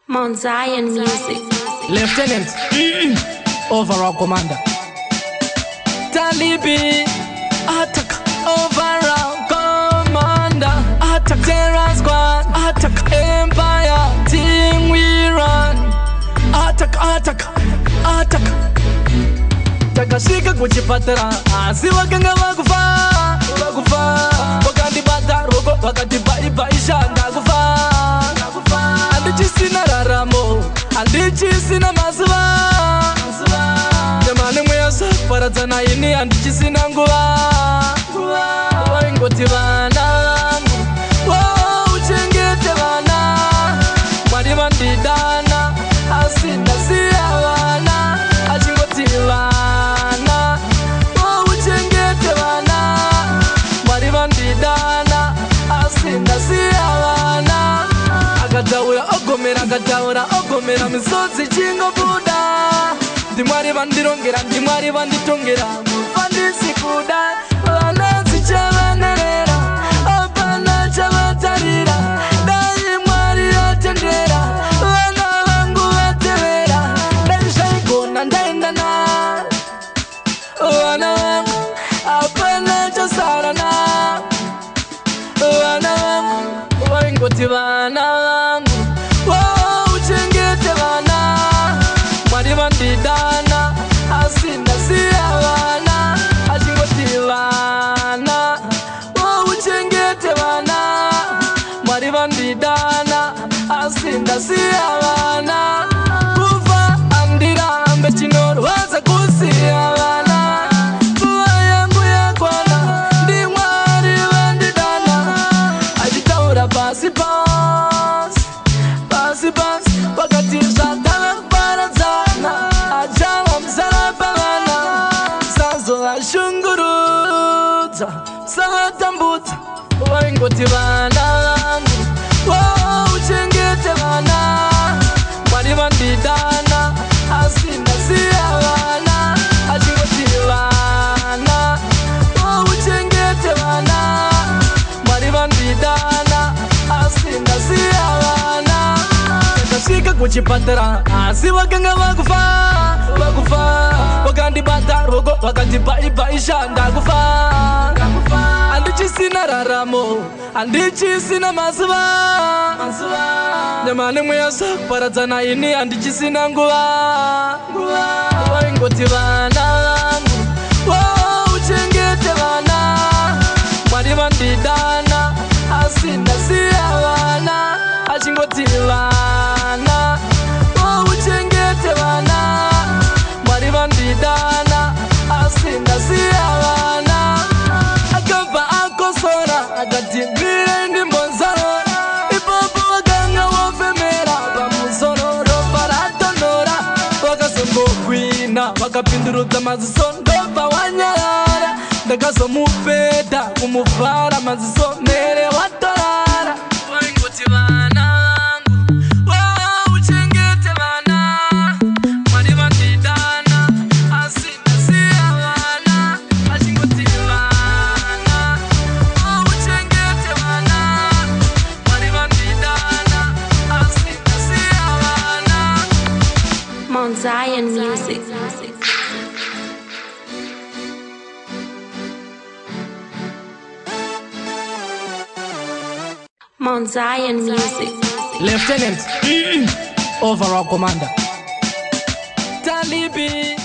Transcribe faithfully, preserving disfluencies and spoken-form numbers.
Mount Zion Music. Lieutenant, overall commander. Talibi, attack, overall commander. Attack terror squad, attack empire, team we run. Attack, attack, attack. Takashika kuchipatara, asiwaganga wakufa, wakufa. Wakati batarogo, wakati baibaisha, ndakufa. Andichisina raramo, andichisina masuva. Jamani mwesa, parazana ini andichisina nguva. Waingoti vana, wow, uchengete vana. Mwari vandidana, asina siya vana. Achingoti vana, wow, uchengete vana. Mwari vandidana, asina siya vana. Agatawura ogomera, agatawura ogomera, misozi chingo buda. Ndimwari vandirongera, ndimwari vanditongera, mufandisi kuda. Vananzi chavanerera, apana chavatarira. Dai mwari atendera, vana vangu vatevera. Dai shaigona ndaendana, vana vangu apana chasarana. Vana vangu vaingoti vana vangu, wow, uchengete vana. Mwari vandidana, asina siya vana. Achingoti vana, wow, uchengete vana. Mwari vandidana, asina siya vana. Kufa andirambe chinorwadza kusiya vana. Nguva yangu yakwana, ndi Mwari vandidana. Achitaura pasi pasi, pasi pasi, wakati zvatava kuparadzana. Achava msalaba vana, sazovashungurudza, savatambudza. Vaingoti vana vangu, wow, uchengete vana. Mwari vandidana, asina siya vana. Achingoti vana, wow, uchengete vana. Mwari vandidana, asina siya vana. Takashika kuchipatara, asi wakanga wakufa, wakufa. Wakandi batarogo, wakati baibaisha, ndakufa. Andichisina raramo, andichisina masuva. Jamani mwesa, parazana ini andichisina nguva. Waingoti vana vangu, wow, uchengete vana. Mwari vandidana, asina siya vana. Achingoti vana, wow, uchengete vana. Mwari vandidana, asina siya vana. Akamba akosora, akati mbire ndi mbonzaro. Ipopo wakanga wafemera, pamusororo paratonora. Wakasombo kwina, wakapindurudza maziso ndopa wanyarara. Ndakazomupeta, kumuvhara maziso mere watorara. Waingoti vana vangu, wow, uchengete vana. Mwari vandidana, asina siya vana. Achingoti vana, wow, uchengete vana. Mwari vandidana, asina siya vana. Mount Zion Music. Mount Zion Music. Lieutenant, overall commander. Talibi.